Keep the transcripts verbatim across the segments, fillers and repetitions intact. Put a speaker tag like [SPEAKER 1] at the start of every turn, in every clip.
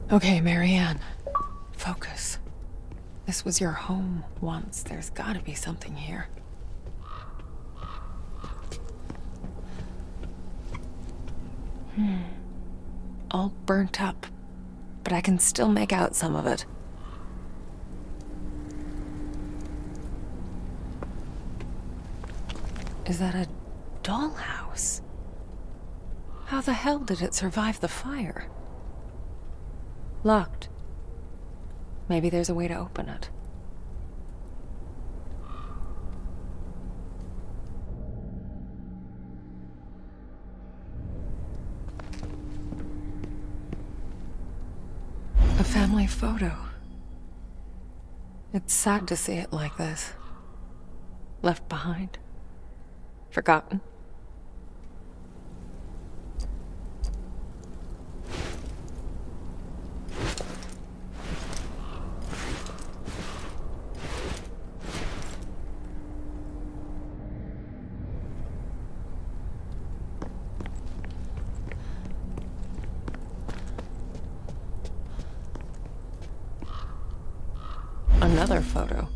[SPEAKER 1] Okay, Marianne. Focus. This was your home once. There's gotta be something here. Hmm. All burnt up, but I can still make out some of it. Is that a dollhouse? How the hell did it survive the fire? Locked. Maybe there's a way to open it. A family photo. It's sad to see it like this. Left behind. Forgotten. Another photo.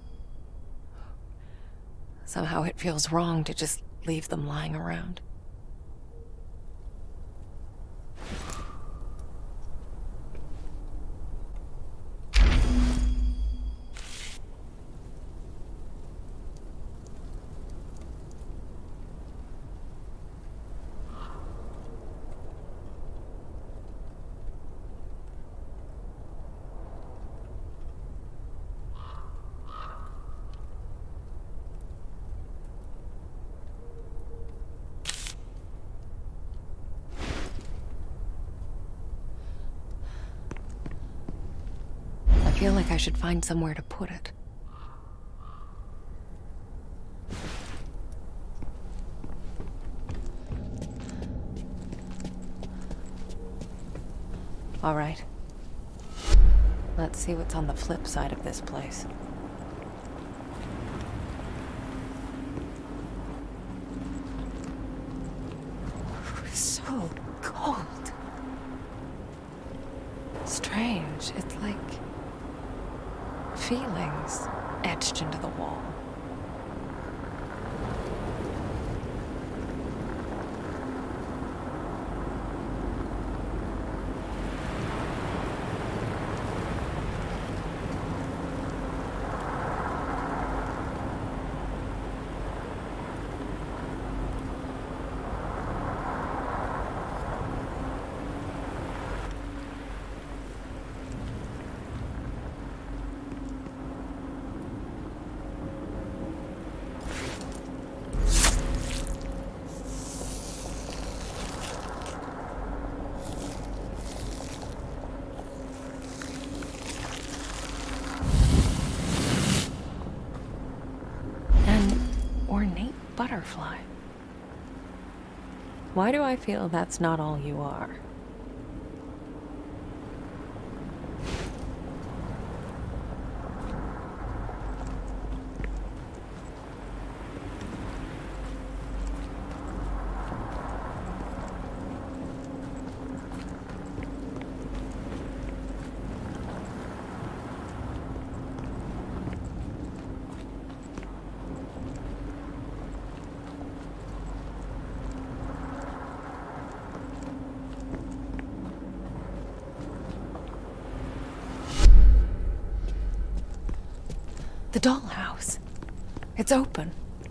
[SPEAKER 1] Somehow it feels wrong to just leave them lying around. I feel like I should find somewhere to put it. All right. Let's see what's on the flip side of this place. So cold. Strange. It's like feelings etched into the wall. Ornate butterfly. Why do I feel that's not all you are? The dollhouse. It's open.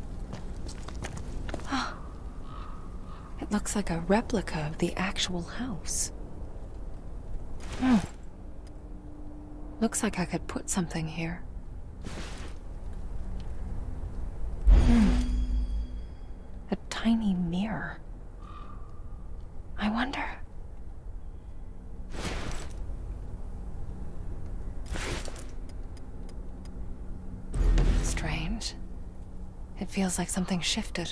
[SPEAKER 1] Oh. It looks like a replica of the actual house. Hmm. Looks like I could put something here. Hmm. A tiny mirror. I wonder... Strange. It feels like something shifted.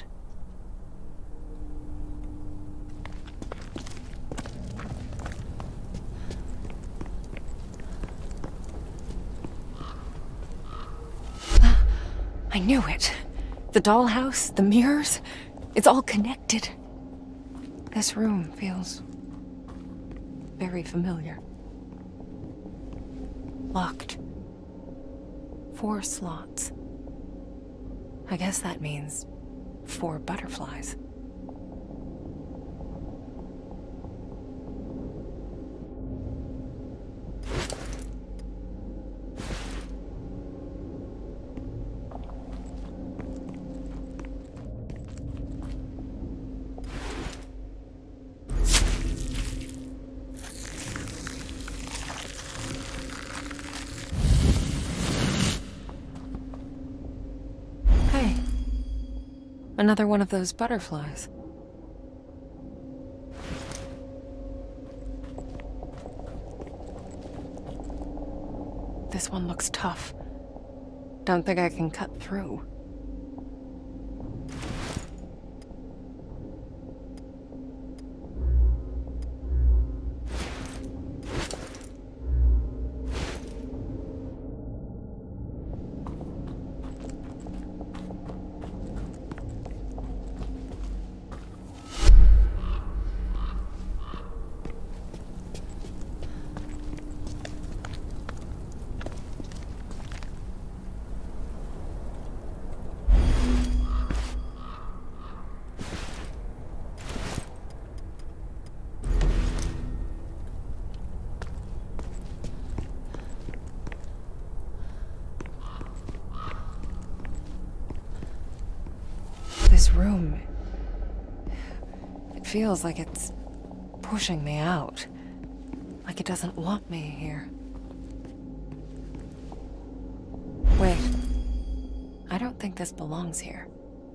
[SPEAKER 1] I knew it. The dollhouse, the mirrors, it's all connected. This room feels very familiar. Locked. Four slots. I guess that means four butterflies. Another one of those butterflies. This one looks tough. Don't think I can cut through. This room, it feels like it's pushing me out. Like it doesn't want me here. Wait, I don't think this belongs here.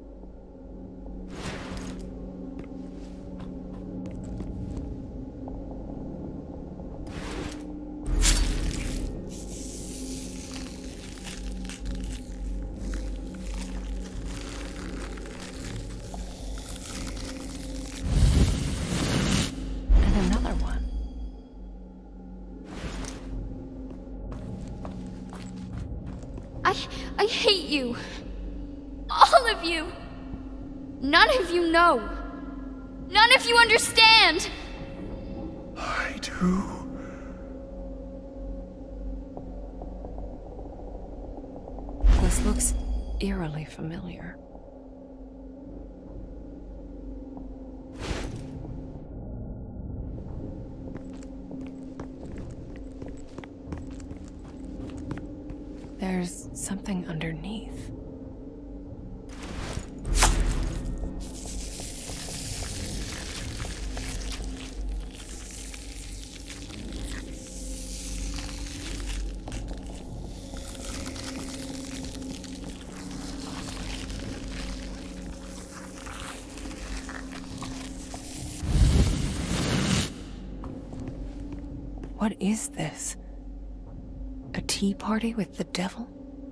[SPEAKER 2] I... I hate you. All of you. None of you know. None of you understand.
[SPEAKER 3] I do.
[SPEAKER 1] This looks eerily familiar. There's something underneath. What is this? A tea party with the devil?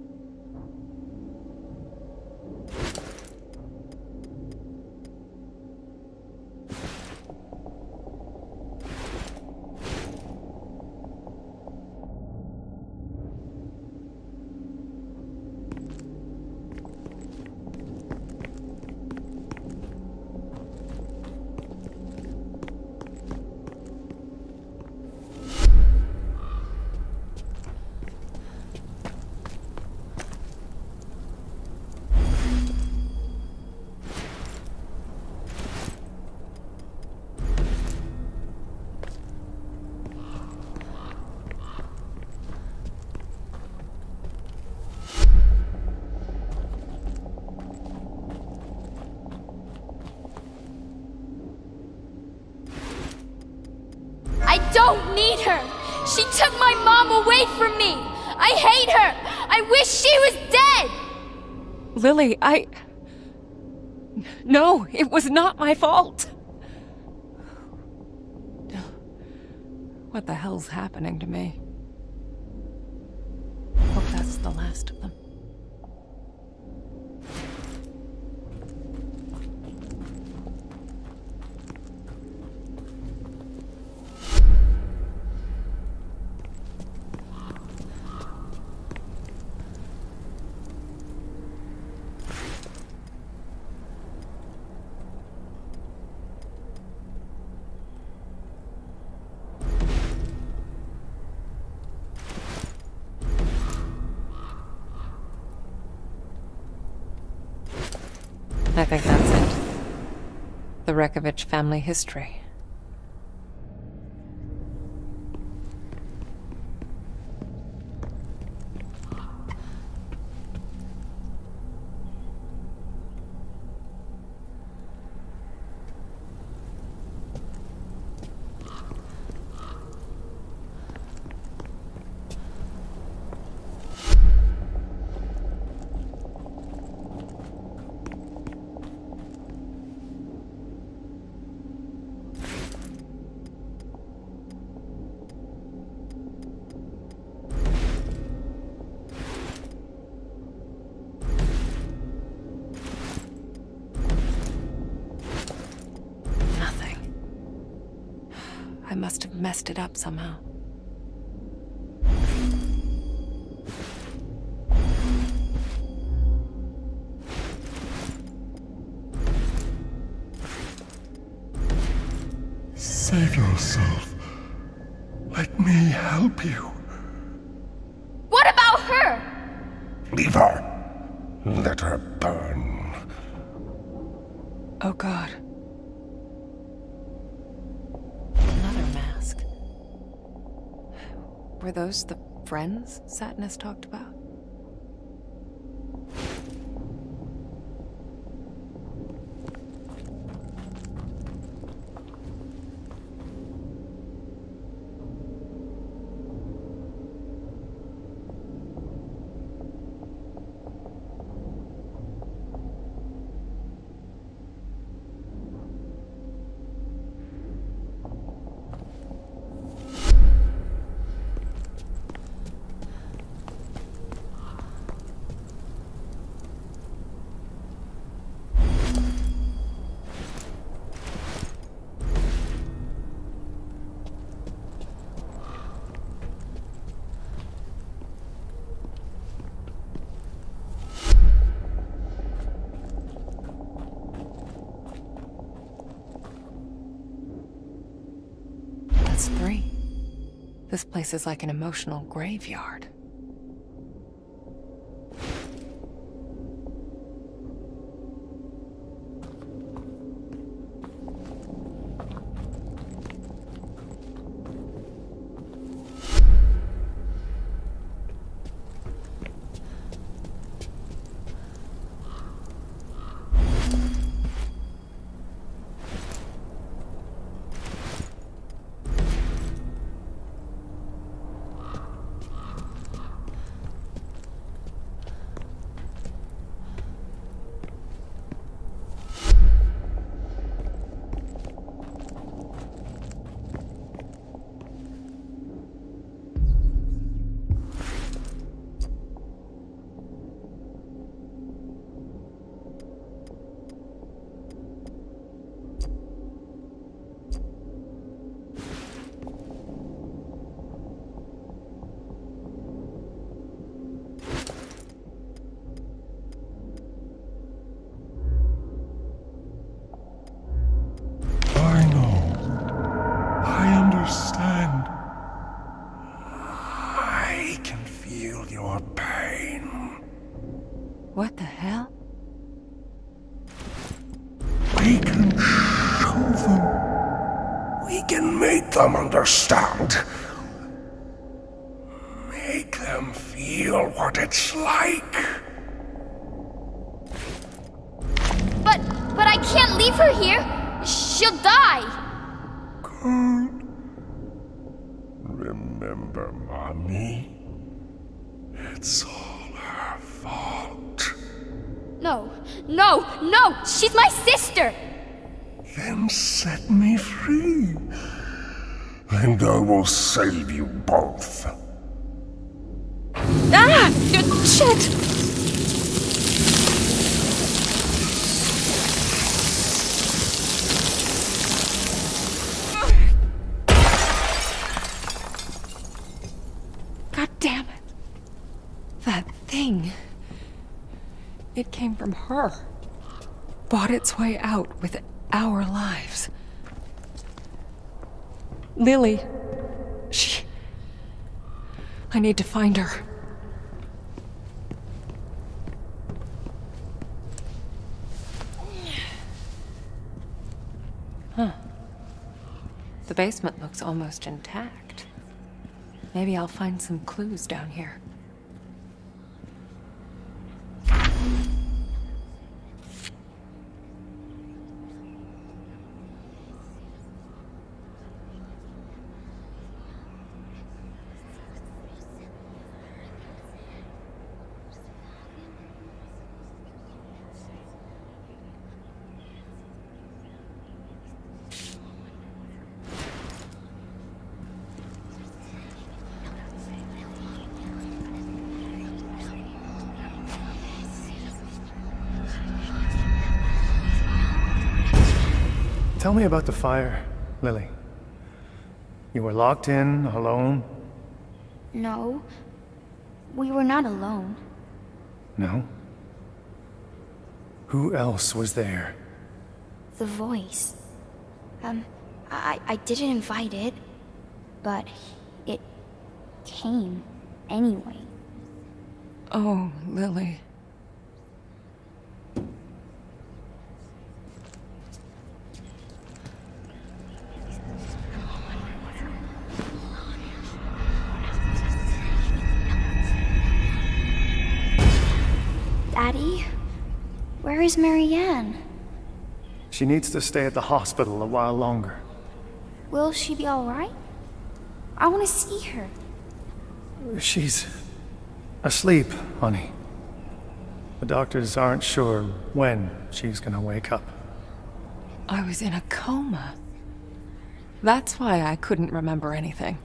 [SPEAKER 2] I don't need her! She took my mom away from me! I hate her! I wish she was dead!
[SPEAKER 1] Lily, I... No, it was not my fault! What the hell's happening to me? Hope that's the last of them. think that's it. The Rekovich family history. I must have messed it up somehow.
[SPEAKER 3] Save yourself. Let me help you.
[SPEAKER 2] What about her?
[SPEAKER 3] Leave her. Let her burn.
[SPEAKER 1] Oh God. Another mask. Were those the friends Satnus talked about? That's three. This place is like an emotional graveyard. What the hell?
[SPEAKER 3] We can show them. We can make them understand. Make them feel what it's like.
[SPEAKER 2] But, but I can't leave her here. She'll die.
[SPEAKER 3] Good. Remember, Mommy? It's all her fault.
[SPEAKER 2] No, no, no! She's my sister!
[SPEAKER 3] Then set me free. And I will save you both.
[SPEAKER 1] Ah! Shit! God damn it. That thing. It came from her. Bought its way out with our lives. Lily. She... I need to find her. basement looks almost intact. Maybe I'll find some clues down here.
[SPEAKER 4] Tell me about the fire, Lily. You were locked in, alone?
[SPEAKER 2] No. We were not alone.
[SPEAKER 4] No? Who else was there?
[SPEAKER 2] The voice. Um, I, I didn't invite it, but it came anyway.
[SPEAKER 1] Oh, Lily.
[SPEAKER 2] Daddy? Where is Marianne?
[SPEAKER 4] She needs to stay at the hospital a while longer.
[SPEAKER 2] Will she be alright? I want to see her.
[SPEAKER 4] She's asleep, honey. The doctors aren't sure when she's gonna wake up.
[SPEAKER 1] I was in a coma. That's why I couldn't remember anything.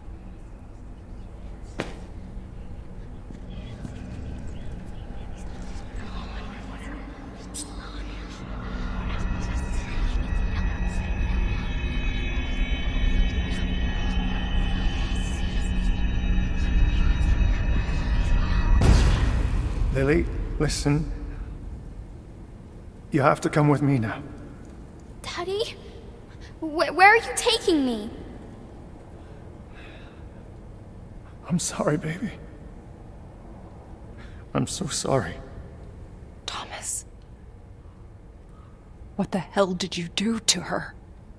[SPEAKER 4] Lily, listen. You have to come with me now.
[SPEAKER 2] Daddy? Wh where are you taking me?
[SPEAKER 4] I'm sorry, baby. I'm so sorry.
[SPEAKER 1] Thomas. What the hell did you do to her?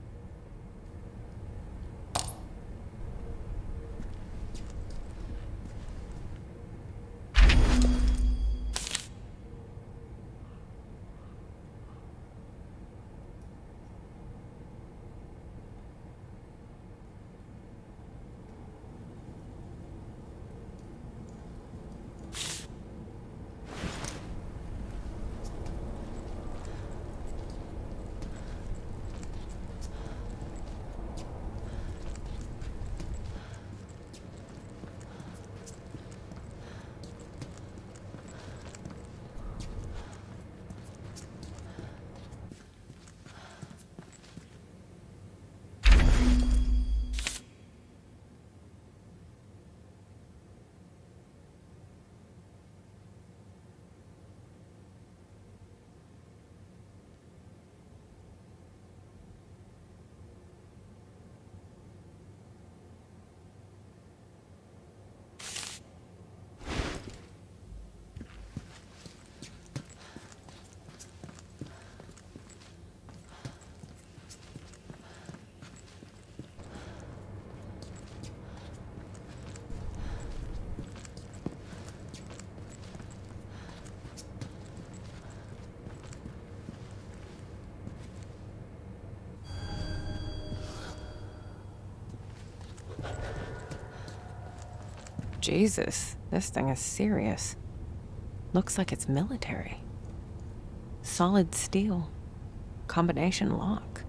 [SPEAKER 1] Jesus, this thing is serious. Looks like it's military. Solid steel. Combination lock.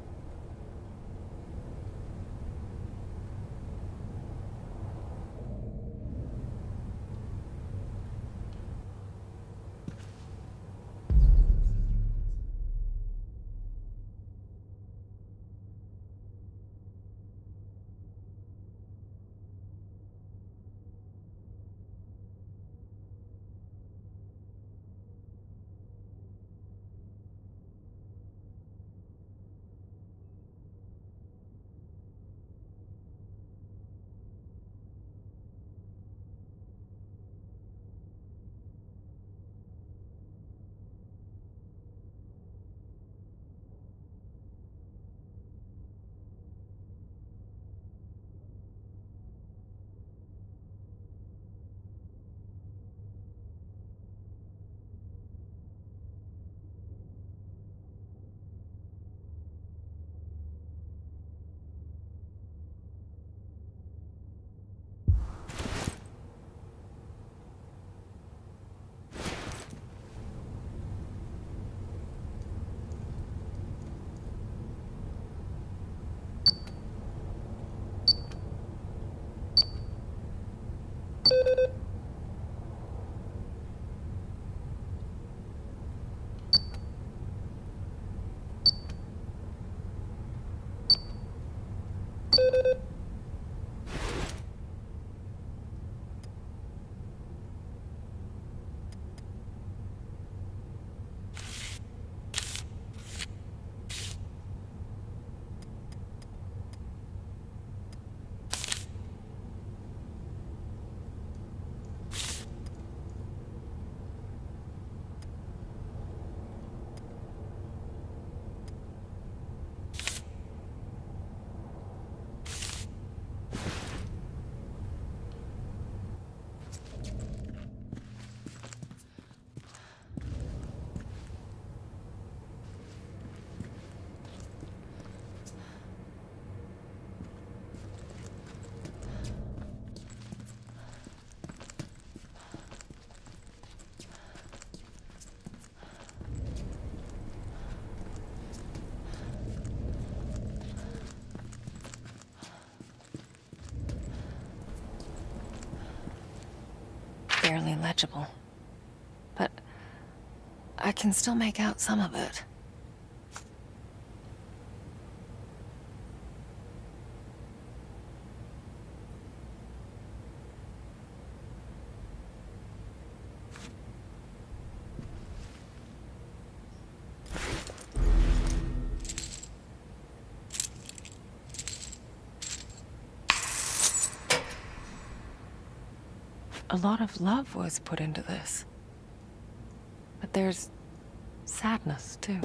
[SPEAKER 1] Barely legible, but I can still make out some of it. A lot of love was put into this. But there's sadness, too.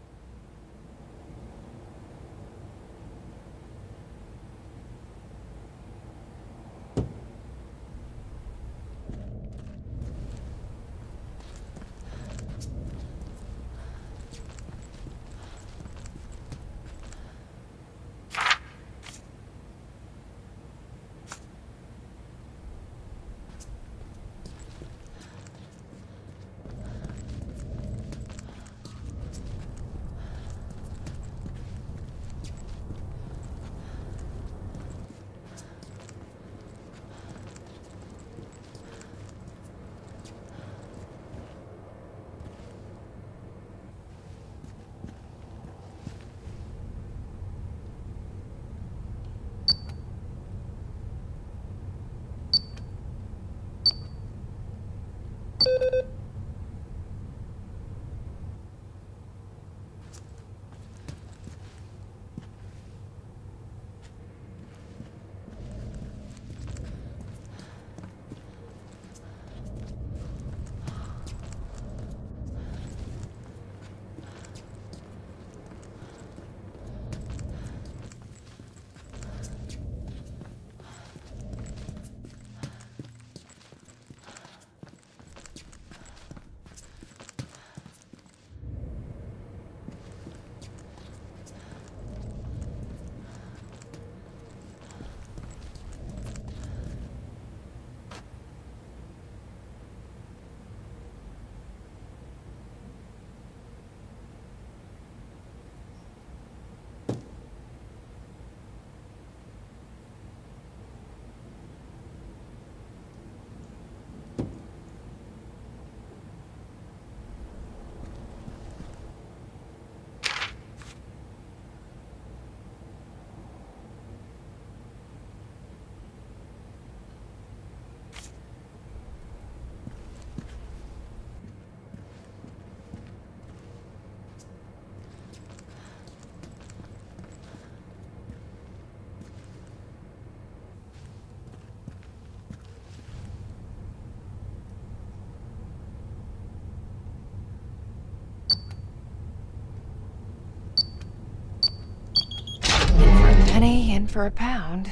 [SPEAKER 1] Penny in for a pound.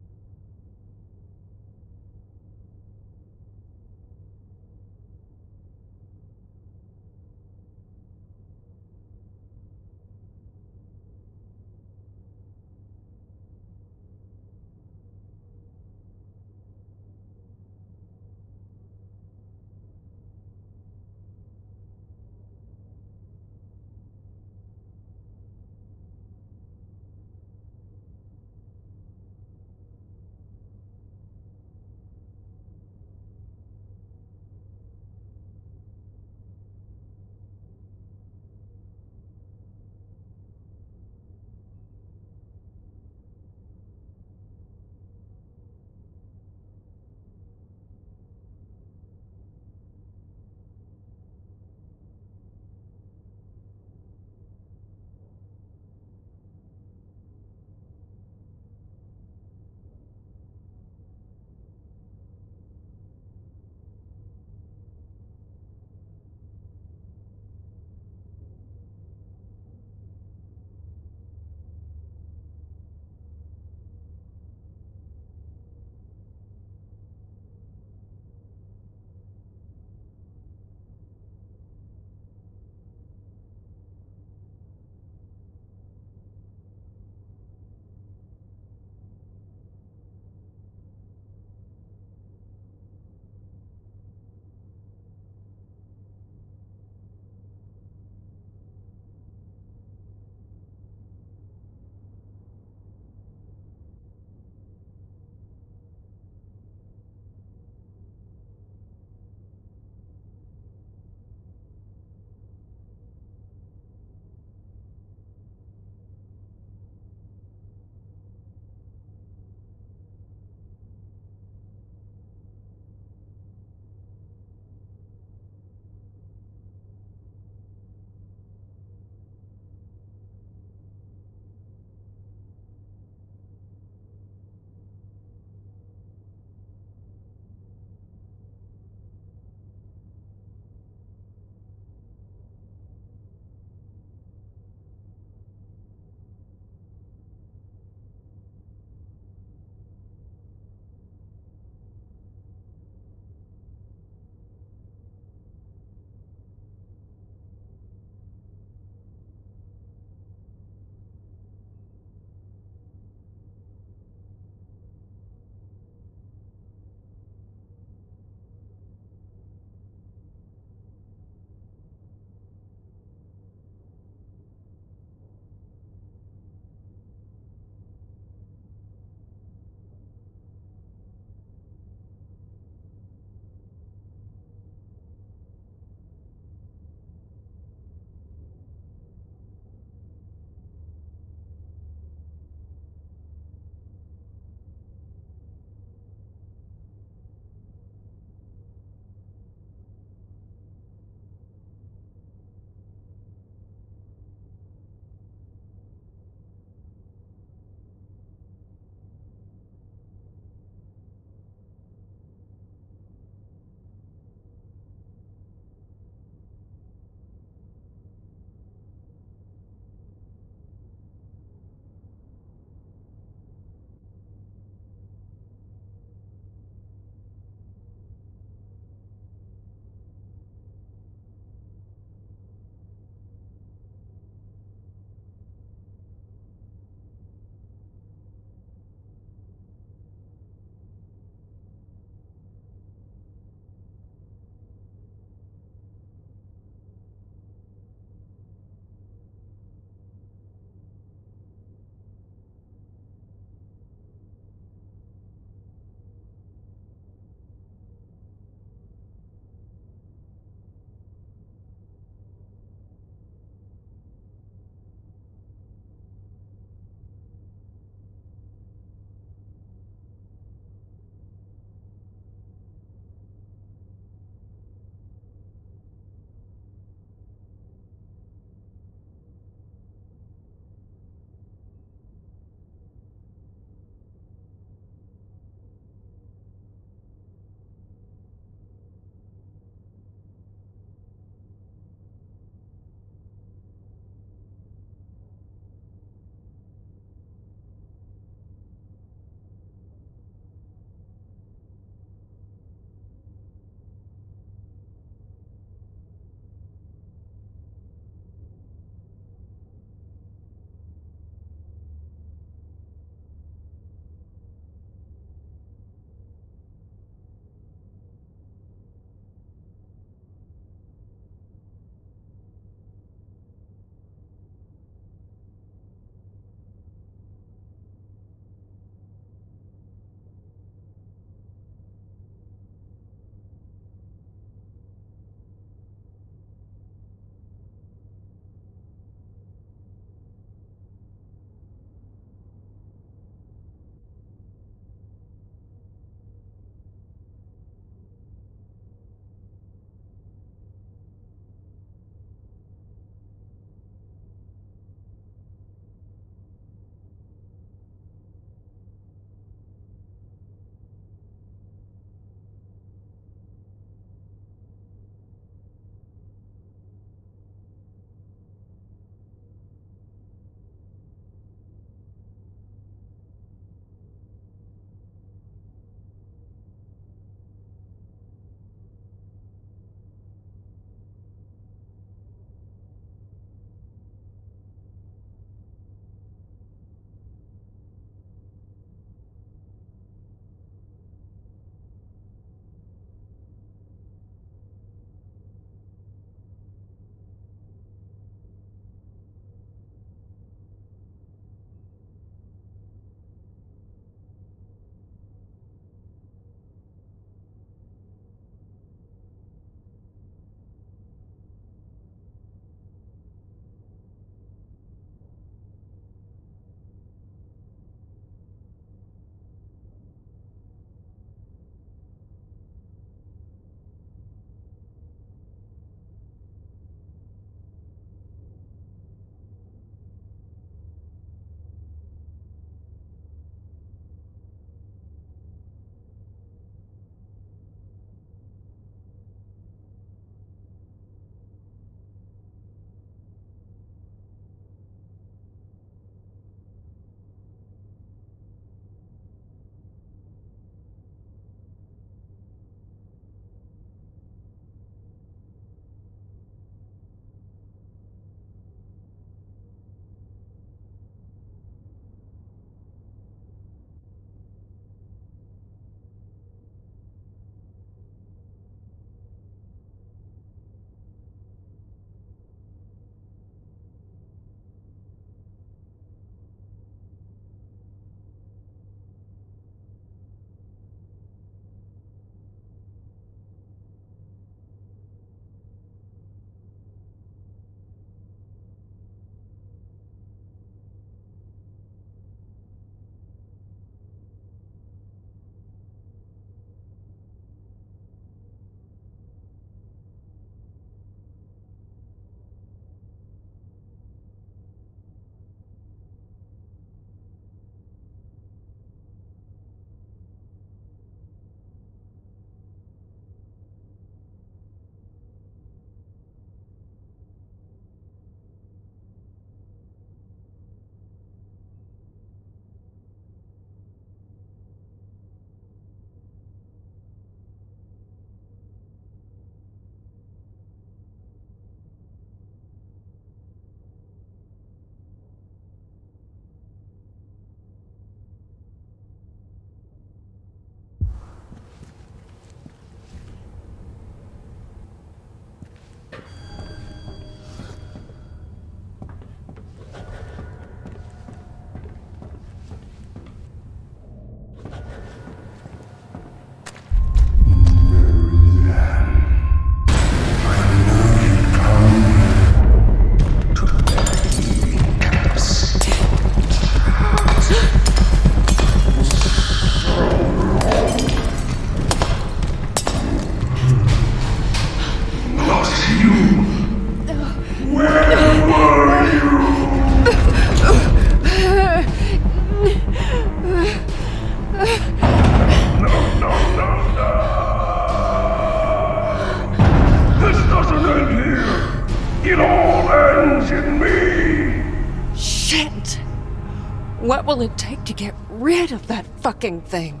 [SPEAKER 1] Shit! What will it take to get rid of that fucking thing?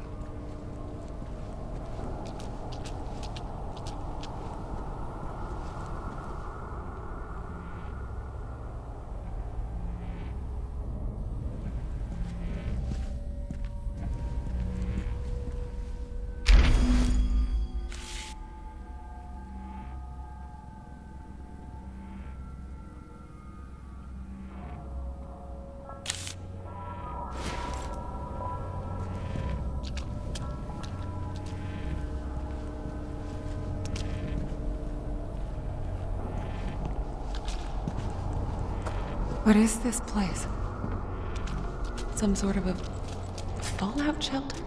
[SPEAKER 1] What is this place? Some sort of a fallout shelter?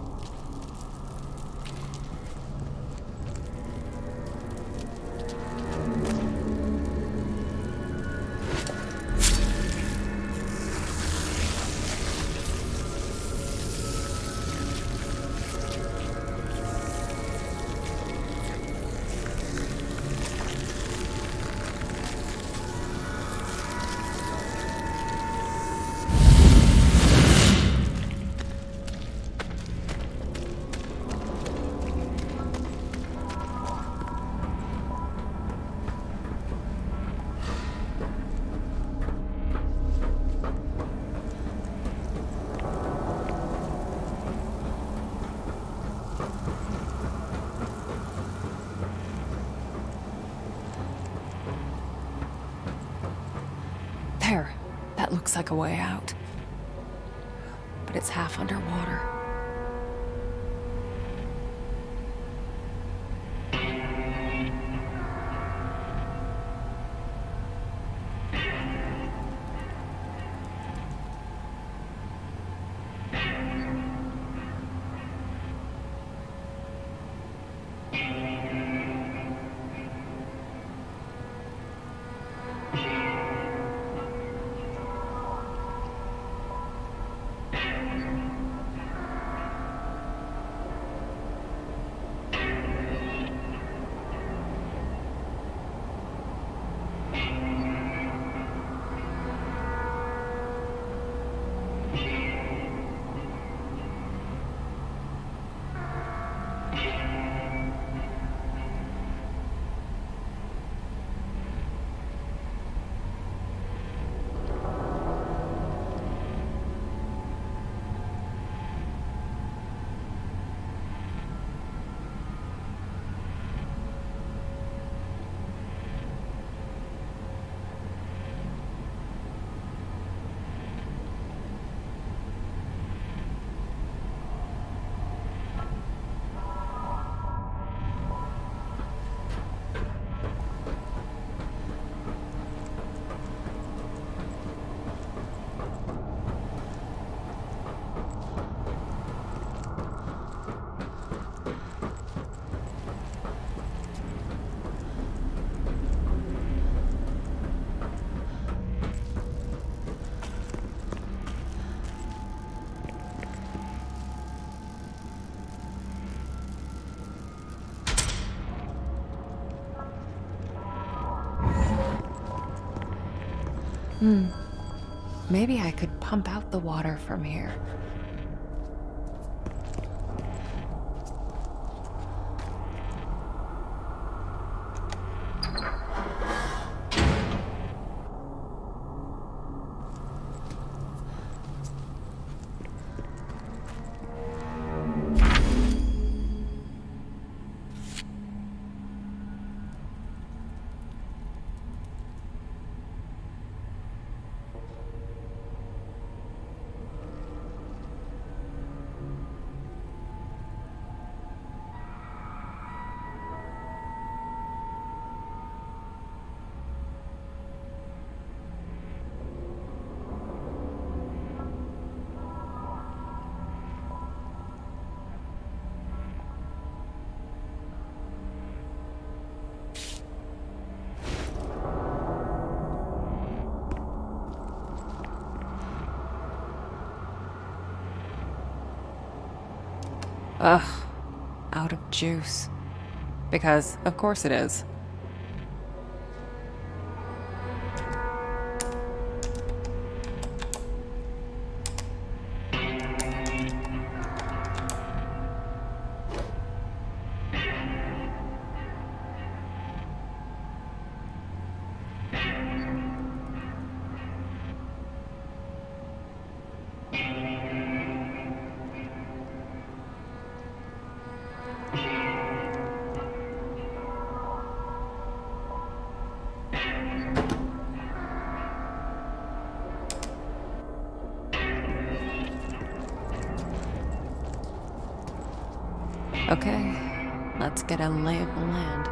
[SPEAKER 1] There. That looks like a way out. But it's half underwater. Hmm. Maybe I could pump out the water from here. Ugh, out of juice. Because, of course it is. Okay, let's get a lay of the land.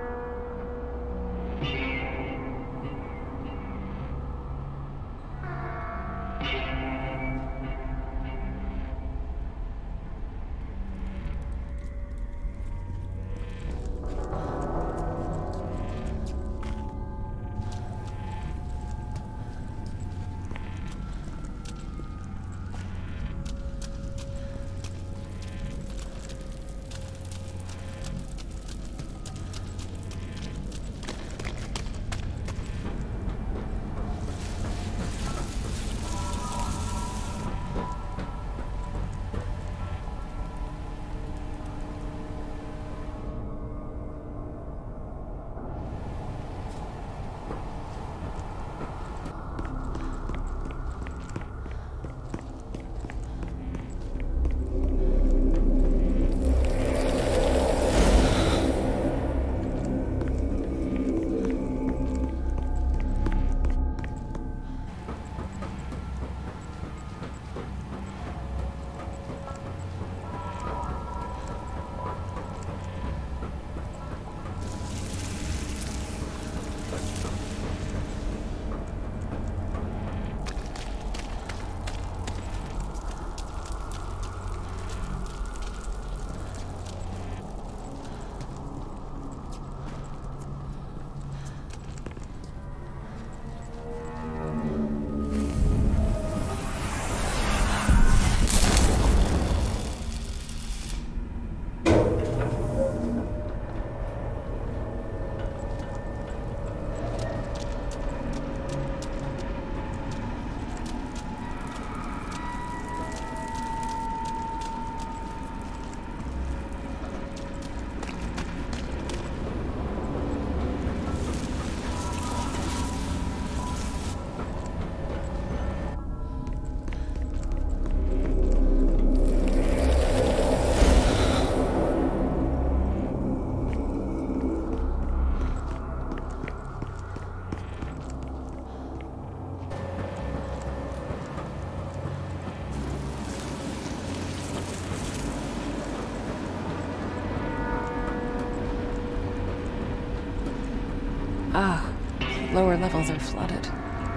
[SPEAKER 1] Ah, lower levels are flooded.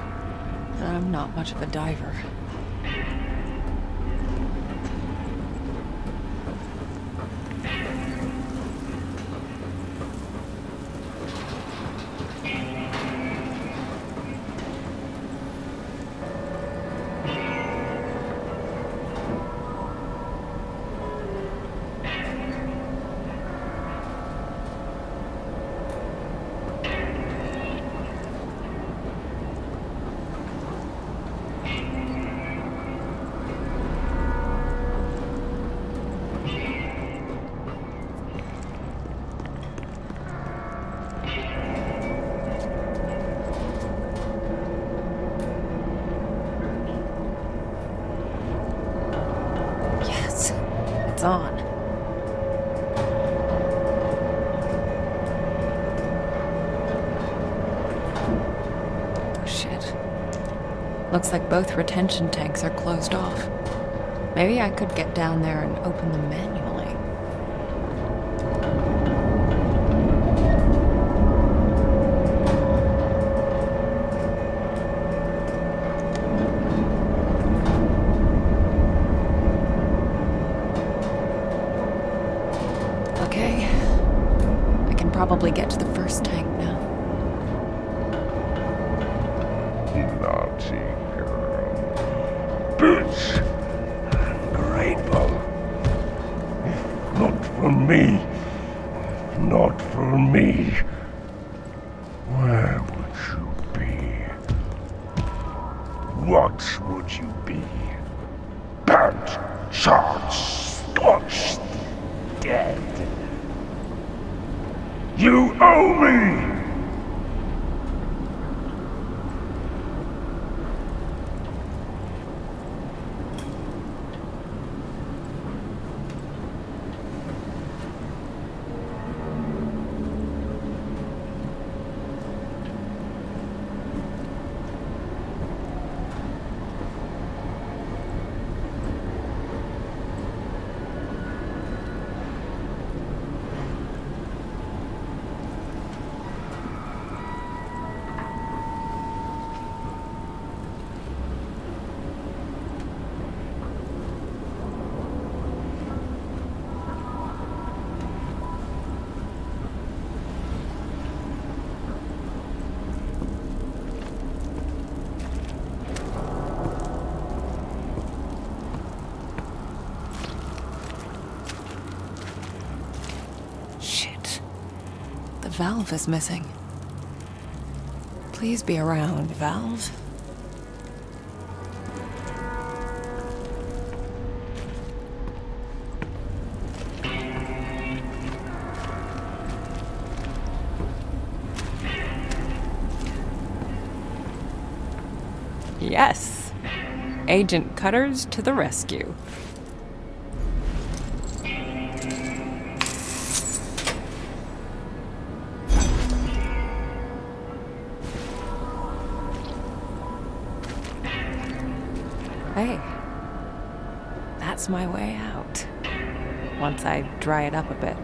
[SPEAKER 1] I'm not much of a diver. It's on. Oh, shit. Looks like both retention tanks are closed off. Maybe I could get down there and open them manually. Okay. I can probably get to the first tank now.
[SPEAKER 3] Naughty girl. Bitch! Ungrateful. Not for me. Not for me. Where would you be? What would you be? Burnt, charred, scorched, dead. You owe me!
[SPEAKER 1] valve is missing. Please be around, valve. Yes. Agent Cutters to the rescue. Hey, that's my way out. Once I dry it up a bit.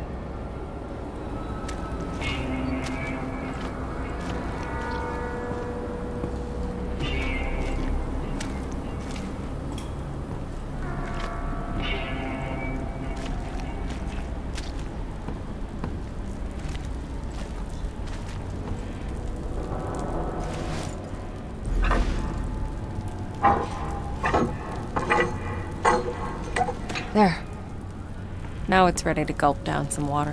[SPEAKER 1] There. Now it's ready to gulp down some water.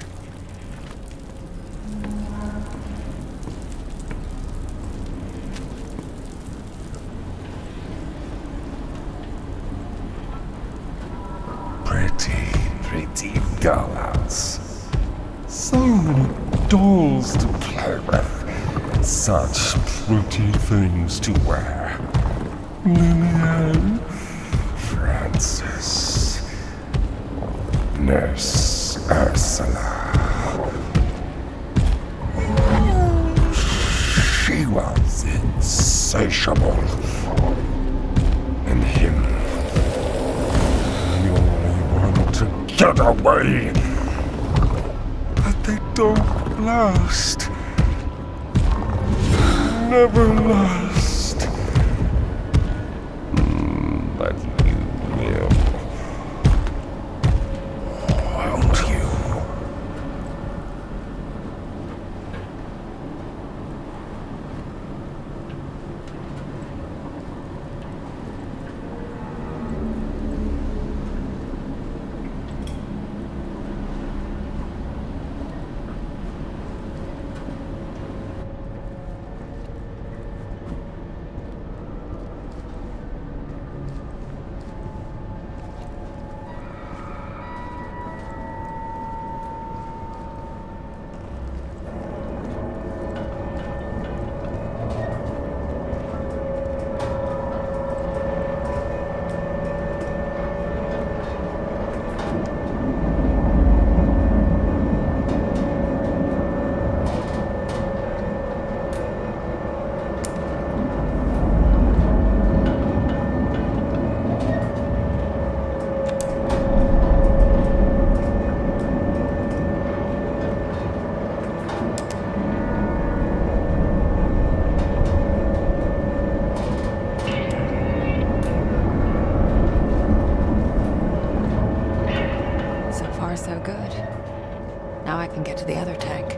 [SPEAKER 3] Pretty, pretty dollhouse. So many dolls to play with. Such pretty things to wear. Lillian, Francis, Nurse Ursula. She was insatiable. And him. You only want to get away. But they don't last. Never last. Mm, but you will. Won't you?
[SPEAKER 1] So good. Now I can get to the other tank.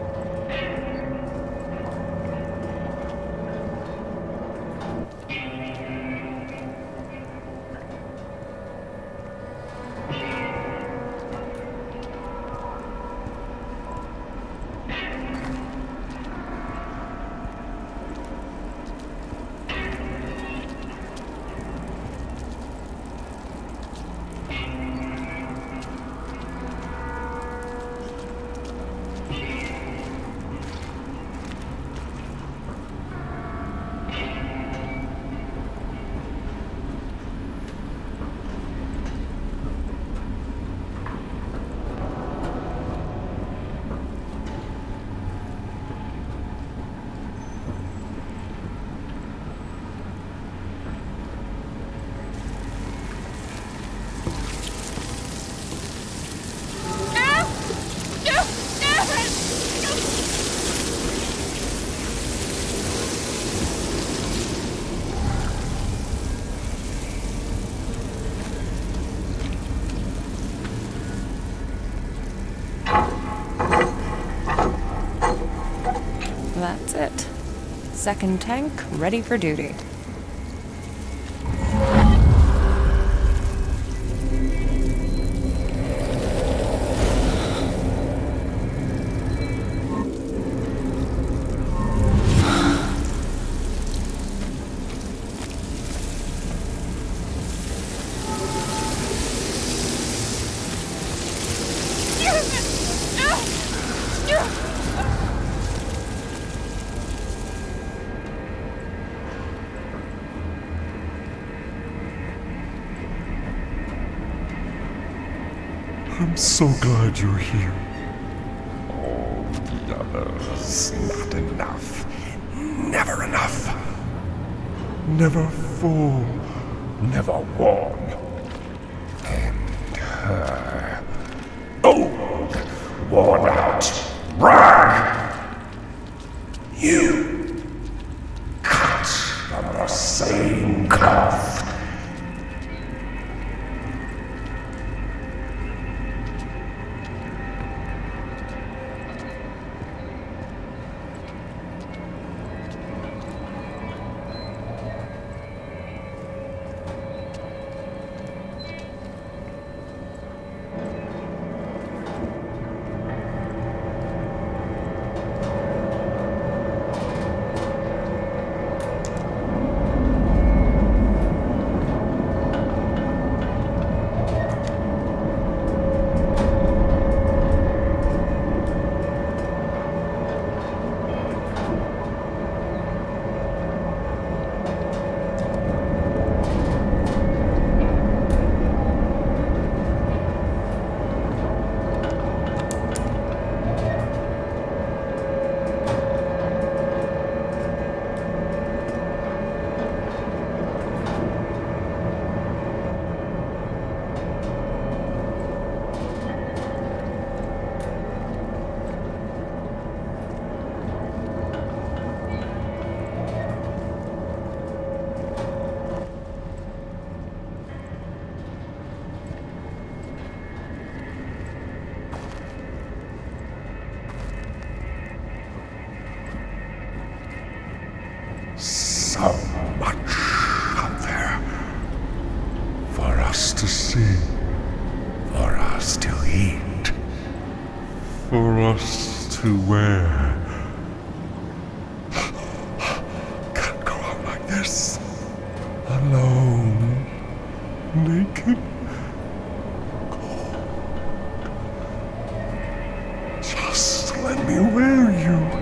[SPEAKER 1] That's it. Second tank ready for duty.
[SPEAKER 3] I'm so glad you're here. All the others, not enough. Never enough. Never full. Never warm. And her. Old. Worn out. Rag. You. Cut from the same cloth. So much out there for us to see, for us to eat, for us to wear. Can't go out like this, alone, naked, cold. Just let me wear you.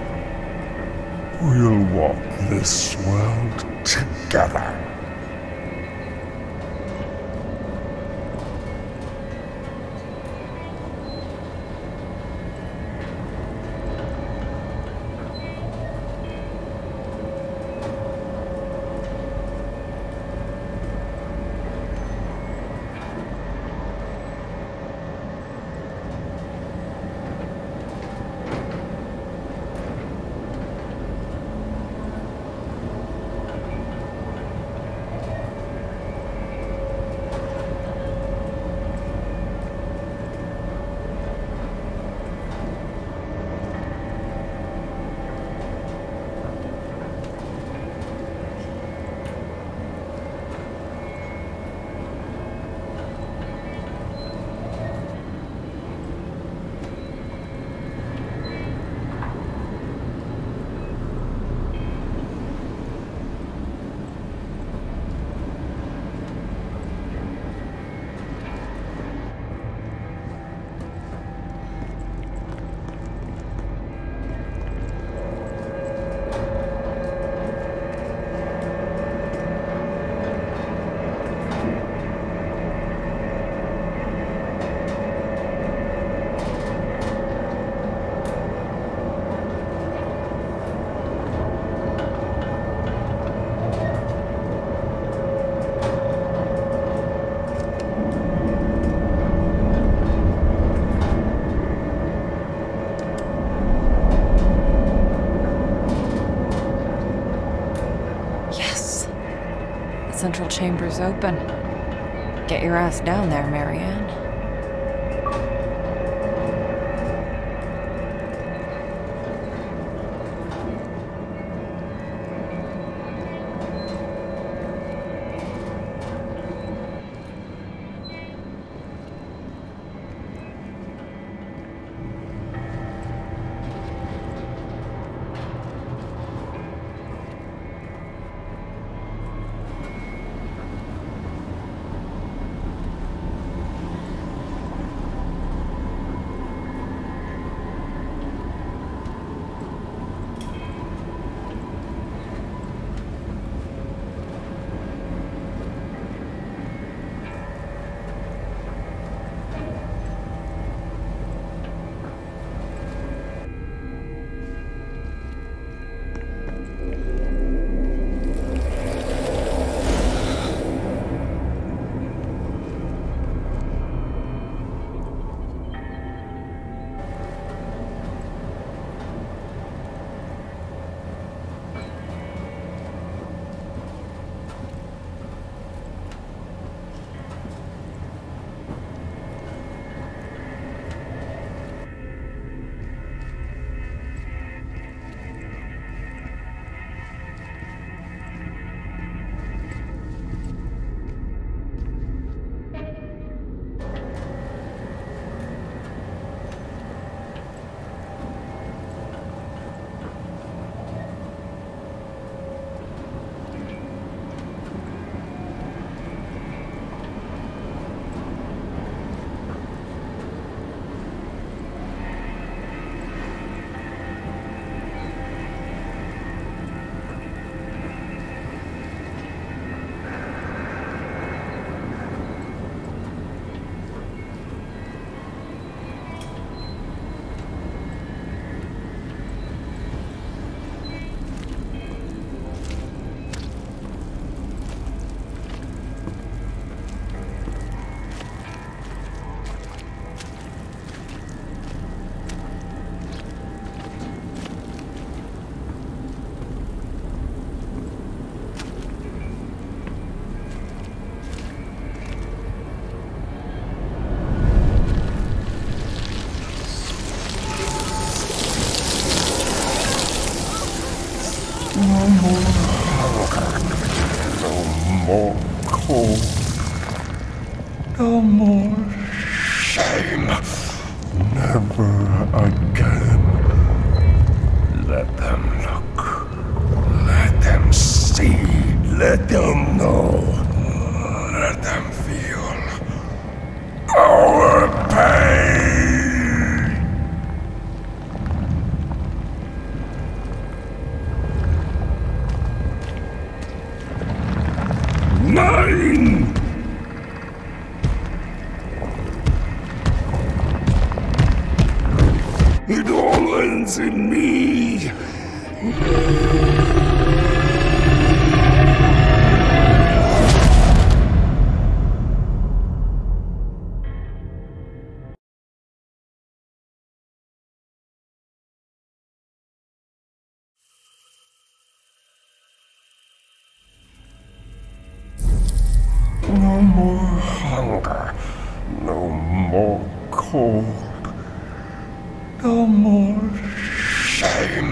[SPEAKER 3] We'll walk this world together.
[SPEAKER 1] Central chamber's open. Get your ass down there, Marianne.
[SPEAKER 3] cold. No more shame. Never again. Let them look. Let them see. Let them know. Let them feel our pain. Mine! It all ends in me. No more hunger. No more cold. No more shame.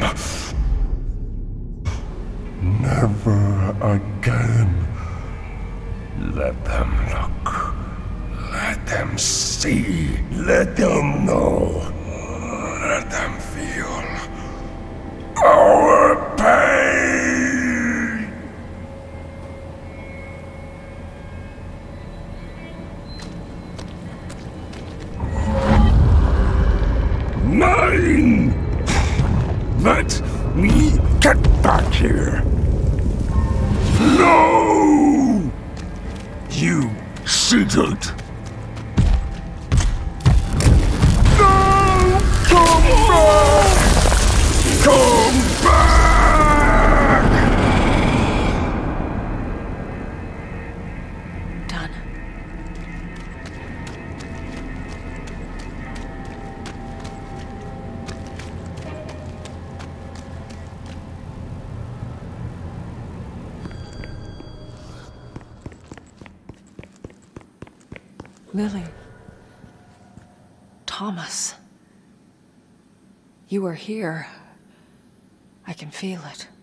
[SPEAKER 3] Never again. Let them look. Let them see. Let them know. Let them feel our pain. Mine! Let me get back here! No! You cheated! No! Come back! Come back!
[SPEAKER 1] Done. Lily. Thomas. You are here. I can feel it.